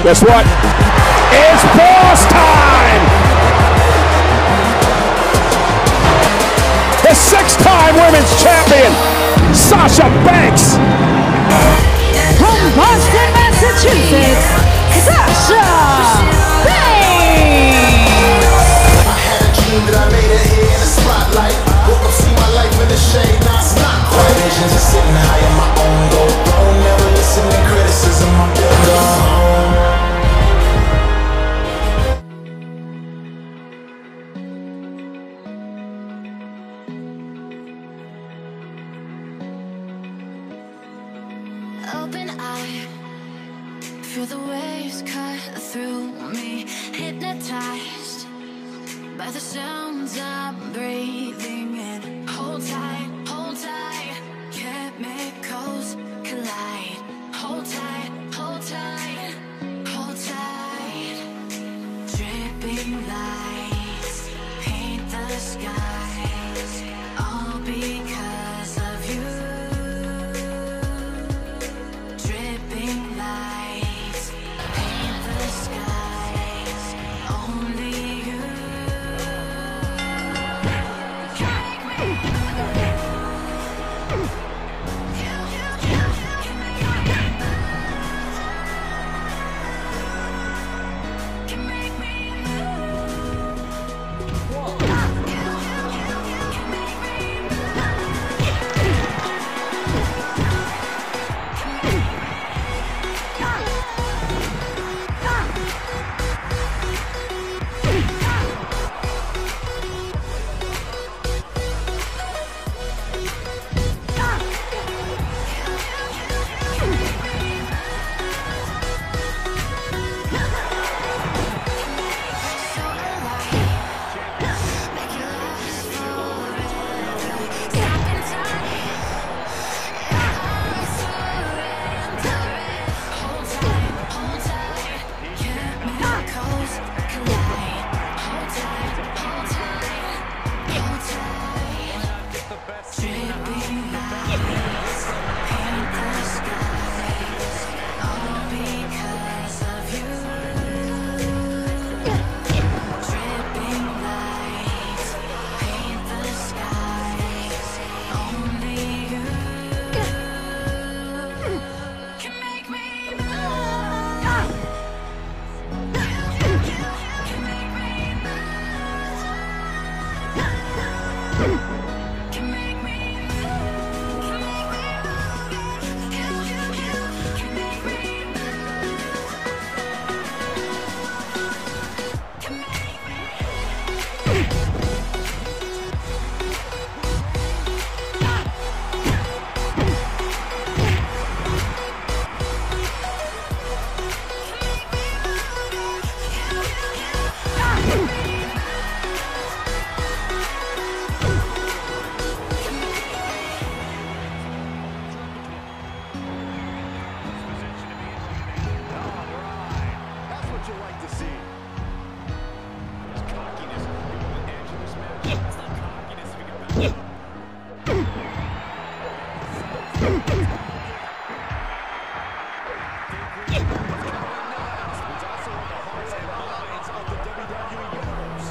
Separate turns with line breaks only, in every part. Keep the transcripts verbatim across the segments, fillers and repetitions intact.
Guess what? It's boss time! The six-time women's champion, Sasha Banks.
From Boston, Massachusetts, Sasha Banks.
I had a dream that I made it here in the spotlight. Woke up, see my life in the shade, now it's not quite. Visions of sitting high on my own gold throne. Never listen to criticism, I'm built on.
Open eye, feel the waves cut through me, hypnotized by the sounds I'm breathing in. Hold tight, hold tight, chemicals collide. Hold tight, hold tight, hold tight. Dripping lights paint the skies, all because of you. Dripping lights paint the skies, only you. Can make me so alive. Make it last forever. Stop in time. I surrender it. Hold tight, hold tight. Chemicals collide. Hold tight, hold tight, hold tight. Dripping lights paint the skies, all because of you. Dripping lights paint the skies, only you can make me move. Can make me move. Can make me move. Can make me move. Can make me move. Can make
That's what you like to see. There's cockiness on the edge of this match. It's not cockiness if you can back it up. It's also in the hearts and minds of the W W E Universe.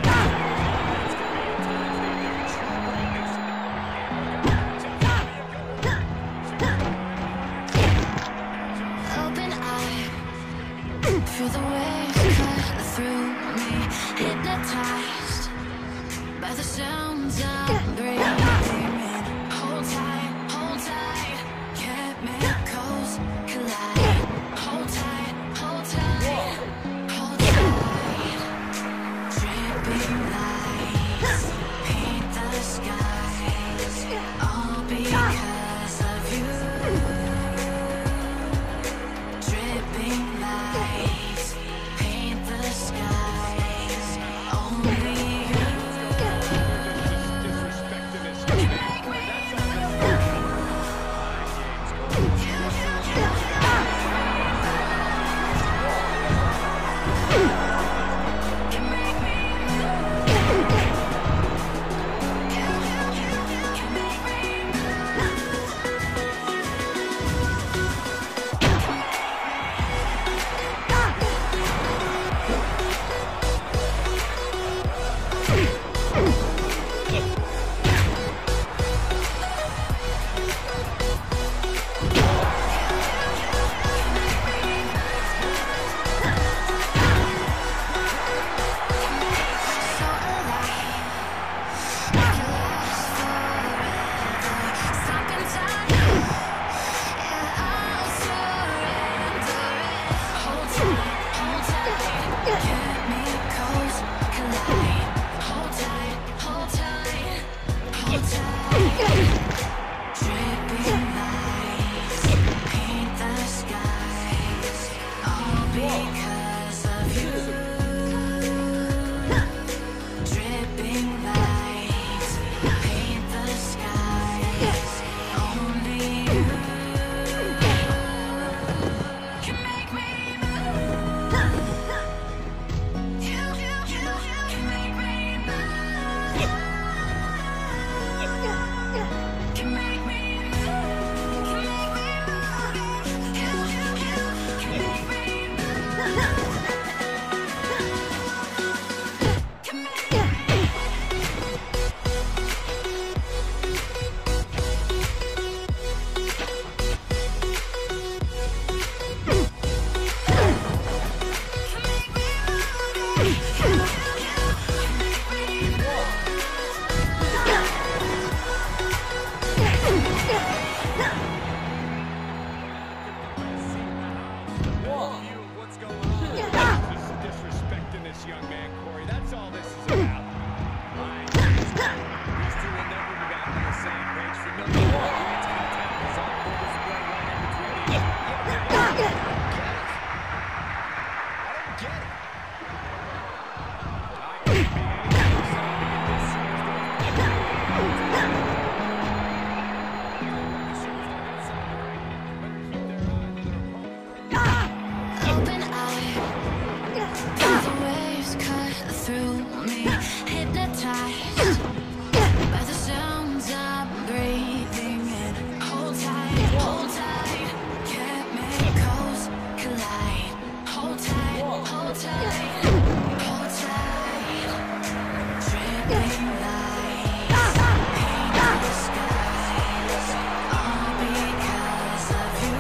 Open eye, feel the waves cut through me, hypnotized by the sounds I'm breathing in. Hold tight, hold tight, chemicals collide. Hold tight, hold tight, hold tight. Dripping lights paint the skies, all because of you. Dripping lights paint the skies, only you.
Disrespect to this.
Chemicals collide. Hold tight, hold tight, hold tight. Dripping lights paint the skies, all because of you. Dripping lights paint the skies, only you can make me move. You, you, you can make me move. Can make me move. Can make me move. You, you, you can make me move. Can make me
What's going on? Just disrespecting this young man, Corey. That's all this is about. Right. These two will never be back on the same page for no more. It's going to tap us on full display right in between these. I don't get it. I can't be anything except to get this series going. The series don't get celebrated, but keep their eye on their opponent.
open eye, feel the waves cut through me, hypnotized by the sounds I'm breathing in. Hold tight, hold tight, chemicals collide. Hold tight, hold tight, hold tight. Dripping lights paint the skies, all because of you.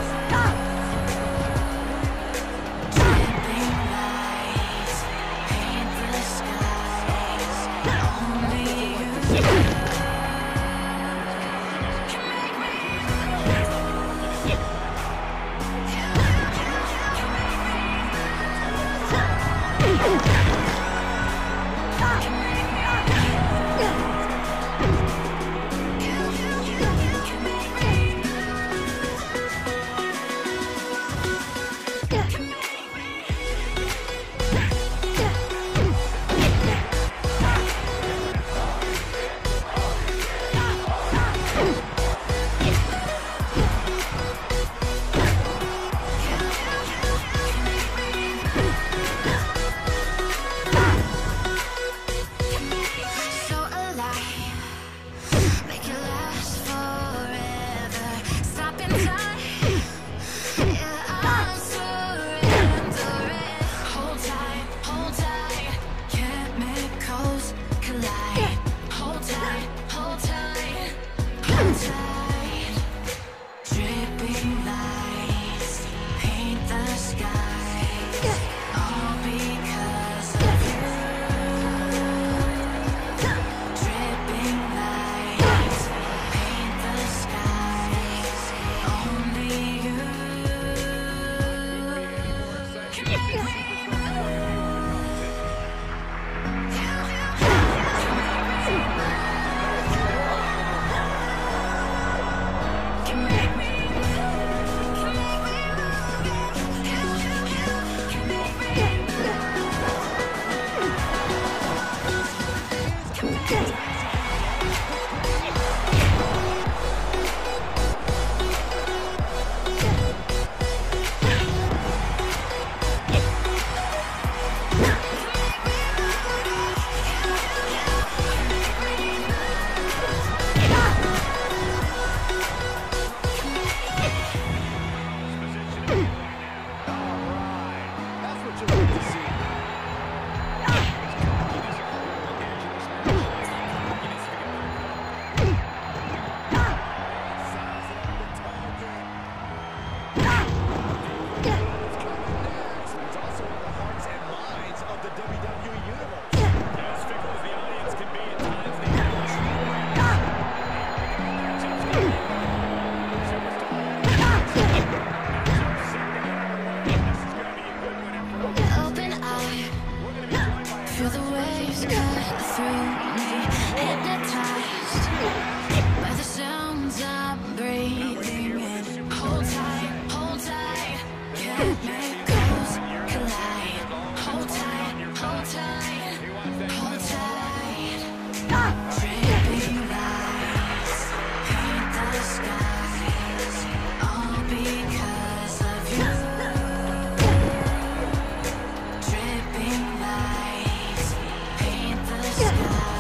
Dripping lights paint the skies, only you can make me move. So alive, make it last forever. Stop in time, yeah, I'm surrendering. Hold tight, hold tight, chemicals collide. Hold tight, hold tight, hold tight. Dripping lights paint the skies, all because of you. Dripping lights paint the skies, only you can make me can make me can make me can make me
That's what you like to see. It's also in the hearts and minds of the W W E Universe. As fickle as the audience can be at times, they know
Open through me, hypnotized by the sounds I'm breathing in. Hold tight, hold tight, chemicals collide. Hold tight, hold tight, hold tight. Dripping lights paint the skies, all because of you. Dripping lights paint the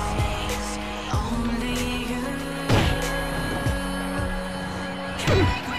skies, only you can make